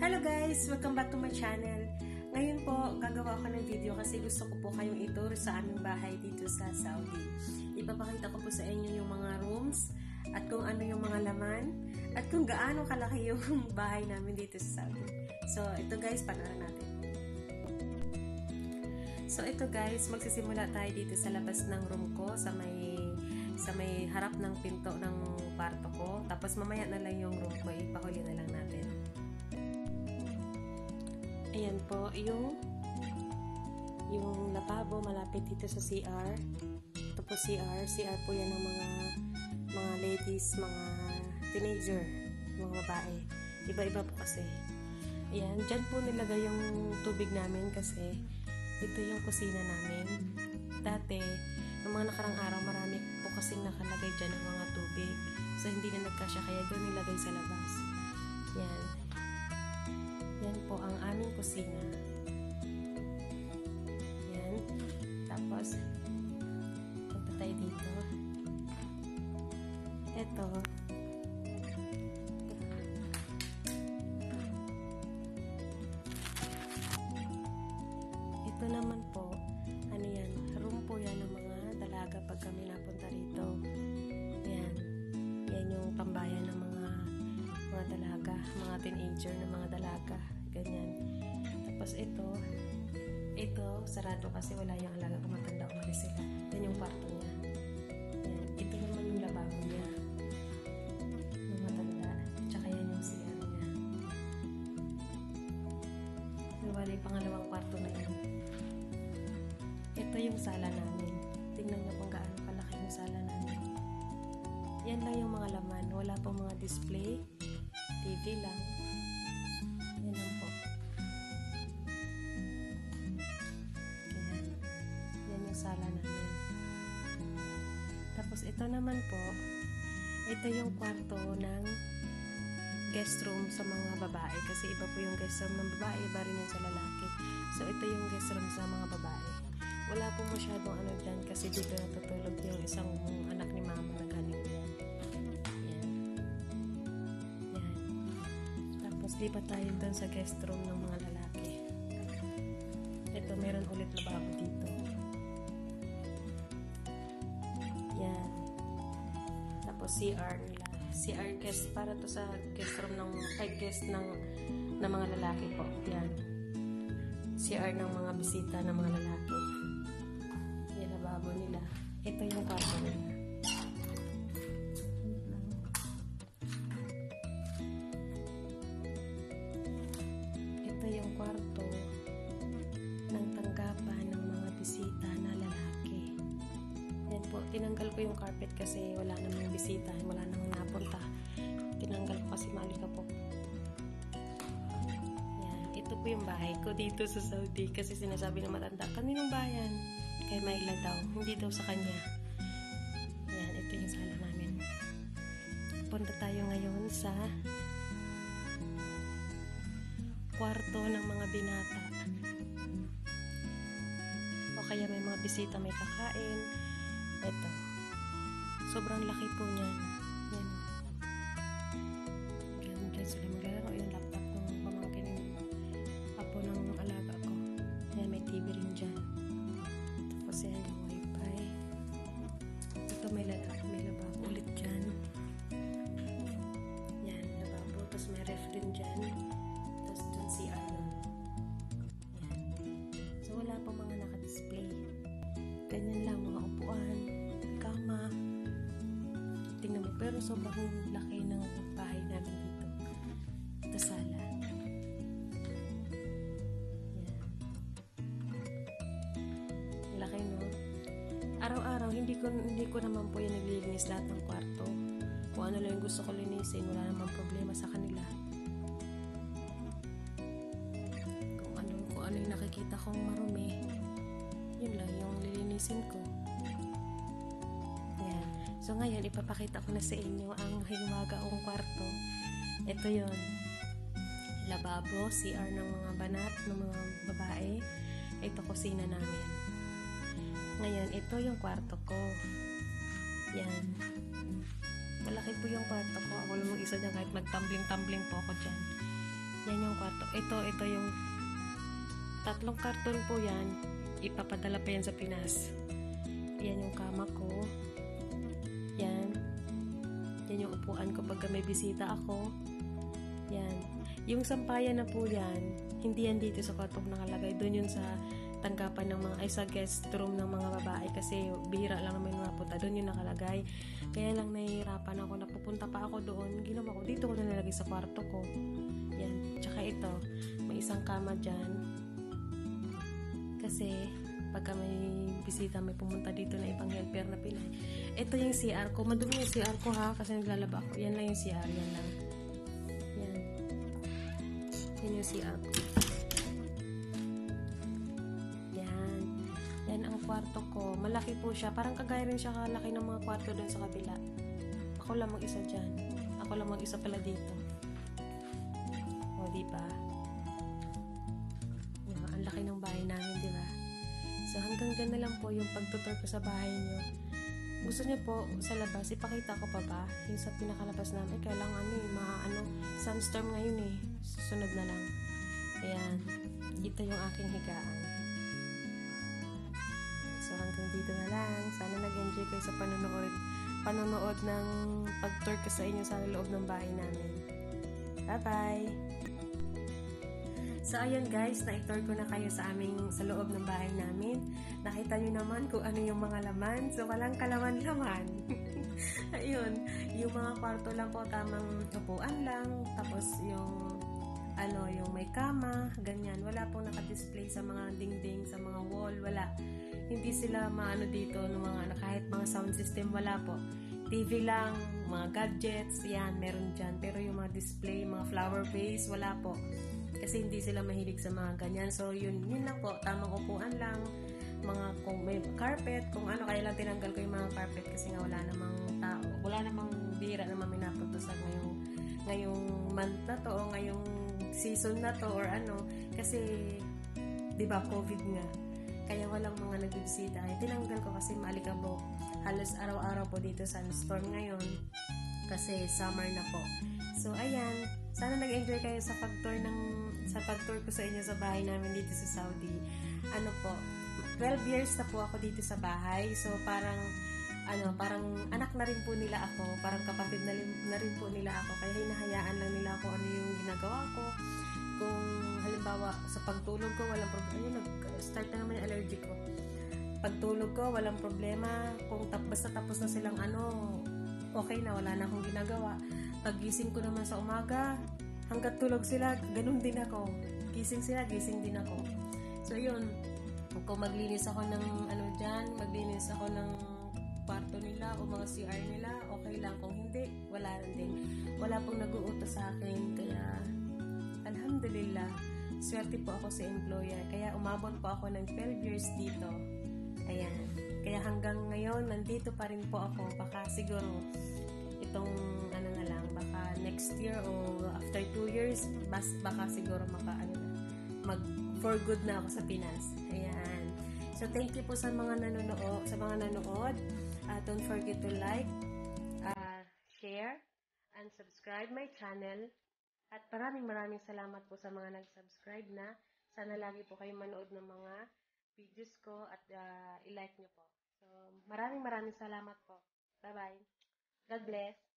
Hello guys! Welcome back to my channel. Ngayon po, gagawa ako ng video kasi gusto ko po kayong ituro sa aming bahay dito sa Saudi. Ipapakita ko po sa inyo yung mga rooms at kung ano yung mga laman at kung gaano kalaki yung bahay namin dito sa Saudi. So, ito guys, panoorin natin. So, ito guys, magsisimula tayo dito sa labas ng room ko sa may harap ng pinto ng kwarto ko. Tapos mamaya na lang yung room ko, ipahuli na lang natin. Ayan po, yung lababo malapit dito sa CR. Ito po CR po yan ng mga ladies, mga teenager, mga babae. Iba-iba po kasi. Ayan, dyan po nilagay yung tubig namin kasi ito yung kusina namin. Dati, noong mga nakarang araw, marami po kasing nakalagay dyan ng mga tubig. So, hindi na nagkasya, kaya doon nilagay sa labas. Yan. Yan po ang aming kusina. Yan. Tapos, punta tayo dito. Ito. Ito naman po, ano yan, room po yan ng mga dalaga pag kami napunta rito. Yan. Yan yung tambayan ng mga dalaga, mga teenager na mga dalaga. Ganyan. Tapos ito, sarado kasi wala yung alaga kung matanda, umalis sila. Yan yung kwarto niya. Yan. Ito naman yung lababo niya. Yung matanda. Tsaka yan yung CR niya. Wala yung pangalawang kwarto na yun. Ito yung sala namin. Tingnan niyo kung gaano kalaki yung sala namin. Yan lang yung mga laman. Wala pong mga display. TV lang. Yan lang po. Yan. Yan yung sala namin. Tapos ito naman po, ito yung kwarto ng guest room sa mga babae. Kasi iba po yung guest room ng babae, iba rin yung sa lalaki. So ito yung guest room sa mga babae. Wala po masyadong ano dyan kasi dito natutulog yung isang anak ni mama na galing yan. Yan. Yan. Tapos lipat tayo doon sa guest room ng mga lalaki. Ito, meron ulit lababo dito. Yan. Tapos CR nila. CR guest, para to sa guest room ng, guest ng mga lalaki po. Yan. CR ng mga bisita ng mga lalaki. Nila. Ito yung kwarto nila. Ito yung kwarto ng tanggapan ng mga bisita na lalaki. Yan po, tinanggal ko yung carpet kasi wala namang bisita, wala namang napunta. Tinanggal ko kasi maalikabok. Yan, ito po yung bahay ko dito sa Saudi kasi sinasabi ng matanda, kaninong bayan? Kay Maila daw, hindi daw sa kanya. Yan, ito yung sala namin. Punta tayo ngayon sa kwarto ng mga binata. O kaya may mga bisita, may kakain. Ito. Sobrang laki po niyan. Yan. Diyan sila maglalaro. Yung laptop ng pamangkin ng apo ng alaga ko. Yan, may TV rin dyan. Kasi yan yung wifi. Ito may lababo ulit dyan. Yan, lababo. Tapos may ref din dyan. Tapos dyan CR lang. Yan. So wala pa mga naka-display. Ganyan lang, mga upuan, kama. Tingnan mo. Pero sobrang laki ng bahay namin dito. Ito sala. Laki, no? Araw-araw, hindi ko naman po yung naglilinis lahat ng kwarto. Kung ano lang yung gusto ko linisin, wala naman problema sa kanila. Kung ano yung nakikita kong marumi, yun lang yung lilinisin ko. Yan. So ngayon, ipapakita ko na sa inyo ang himagawang kwarto. Ito yon, lababo, CR ng mga banat, ng mga babae. Ito kusina namin. Ngayon, ito yung kwarto ko. Yan. Malaki po yung kwarto ko. Ako lang mag-isa dyan kahit magtumbling-tumbling po ako dyan. Yan yung kwarto. Ito yung 3 karton po yan. Ipapadala pa yan sa Pinas. Yan yung kama ko. Yan. Yan yung upuan ko pagka may bisita ako. Yan. Yung sampayan na po yan, hindi yan dito sa kwarto nakalagay. Doon yun sa tanggapan ng mga, ay sa guest room ng mga babae kasi bihira lang naman mapunta. Doon yun nakalagay. Kaya lang nahihirapan ako. Napupunta pa ako doon. Ginawa ko. Dito ko na nalagay sa kwarto ko. Yan. Tsaka ito. May isang kama dyan. Kasi pagka may bisita, may pumunta dito na ibang helper na Pinay. Ito yung CR ko. Madumi yung CR ko ha, kasi naglalaba ako. Yan lang yung CR. Yan lang. Yan. Yan yung CR ko. Yan. Yan ang kwarto ko. Malaki po siya. Parang kagaya rin siya kalaki ng mga kwarto doon sa kabila. Ako lang mag-isa dyan. Ako lang mag-isa pala dito. O, diba? Ang laki ng bahay namin, di ba? So, hanggang dyan na lang po yung pagtutur ko sa bahay nyo. Gusto niyo po sa labas, ipakita ko pa ba? Yung sa pinakalabas namin, kailangan sunstorm ngayon eh. Susunod na lang. Ayan. Ito yung aking higaan. So, hanggang dito na lang. Sana nag-enjoy kayo sa panonood ng pag-tour ko sa inyo sa loob ng bahay namin. Bye-bye! So, ayun guys, na-tour ko na kayo sa loob ng bahay namin. Nakita nyo naman kung ano yung mga laman. So, walang kalaman-laman. Ayun, yung mga kwarto lang po, tamang upuan lang. Tapos, yung may kama, ganyan. Wala pong naka-display sa mga dingding, sa mga wall, wala. Hindi sila dito, kahit mga sound system, wala po. TV lang, mga gadgets, yan, meron dyan. Pero yung mga display, mga flower vase, wala po. Kasi hindi sila mahilig sa mga ganyan. So, yun lang po. Tamang upuan lang. Kung may carpet, kung kaya lang tinanggal ko yung mga carpet kasi nga wala namang tao. Wala namang bihira naman may napunta sa ngayong month na to o ngayong season na to or Kasi, di ba, COVID nga. Kaya walang mga nagbibisita. Kaya tinanggal ko kasi maalikabok. Halos araw-araw po dito sunstorm ngayon. Kasi summer na po. So, ayan. Sana nag-enjoy kayo sa pag-tour ko sa inyo sa bahay namin dito sa Saudi. 12 years na po ako dito sa bahay. So, parang anak na rin po nila ako. Parang kapatid na rin po nila ako. Kaya hinahayaan lang nila ako ano yung ginagawa ko. Kung halimbawa, sa pagtulog ko, walang problema. Nag-start na naman yung allergy ko. Pagtulog ko, walang problema. Kung basta tapos na silang okay na, wala na akong ginagawa. Paggising ko naman sa umaga, hanggat tulog sila, ganun din ako. Gising sila, gising din ako. So, yun. Kung maglinis ako ng maglinis ako ng kwarto nila o mga CR nila, okay lang. Kung hindi, wala lang din. Wala pong nag-uutos sa akin. Kaya, alhamdulillah, swerte po ako sa employer. Kaya, umabot po ako ng 12 years dito. Ayan. Kaya hanggang ngayon, nandito pa rin po ako. Baka siguro, itong baka next year o after 2 years, baka siguro for good na ako sa Pinas. Ayan. So, thank you po sa mga nanonood. Don't forget to like, share, and subscribe my channel. At maraming salamat po sa mga nag-subscribe na. Sana lagi po kayo manood ng mga videos ko at i-like nyo po. So, maraming salamat po. Bye-bye. God bless.